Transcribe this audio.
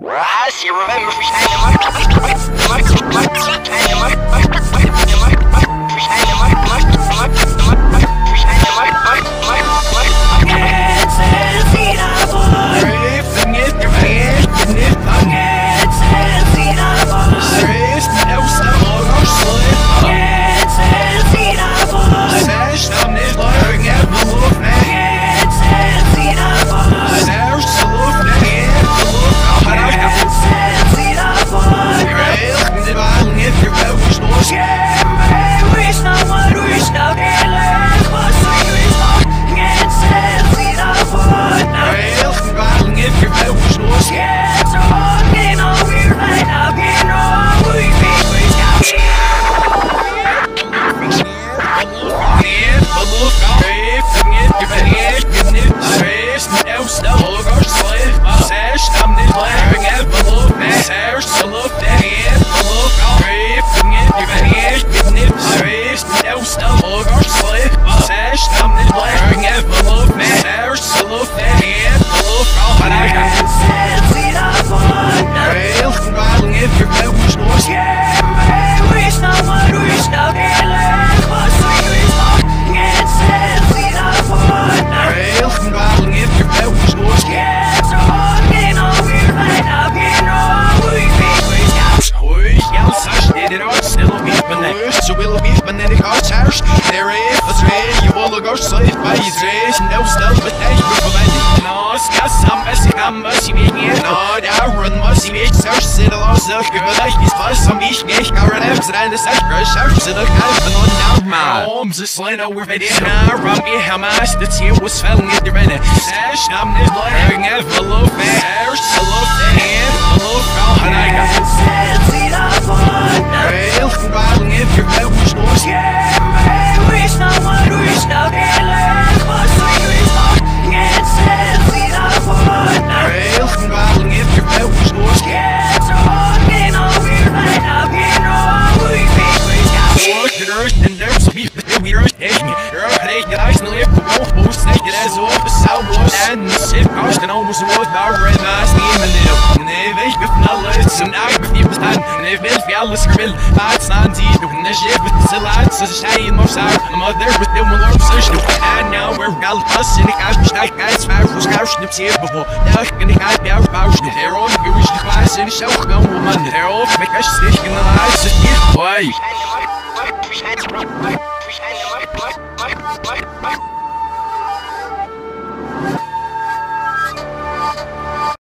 So will be when they go church. There is a train, you will go safe by his race. No stuff, but they will find no scass. Some messy, no, I run must be search. Sit a lot of good like this bus. Some each gate, our names and the search. Search in the cabin on now. My home's a slant over the dinner. Rummy, Hamas, the tear was falling at the rennet. Sash, I'm this blaring envelope. There's a loaf, the hand, a loaf, and I got it. If you're out, which was wish no one, wish no feeling, but sweet talk, can't say see the one. If you're out, which was talking on weird night, I've been wrong, we look at earth and there's some people that we're taking. You're okay, guys, and live the wolf, snake it as off the south was, and the sick cost and almost was our red eyes, and they if not less, and I with you was done, and if it's alles grill, it's not deep, and the ship with the lights, so shy in most out, I'm out there with them alone, and now we're all busting, I wish I got five was couched in the table before, now can I got out about it, they're all Jewish class in the show, go woman, they're all make us stick in the lights, just give away.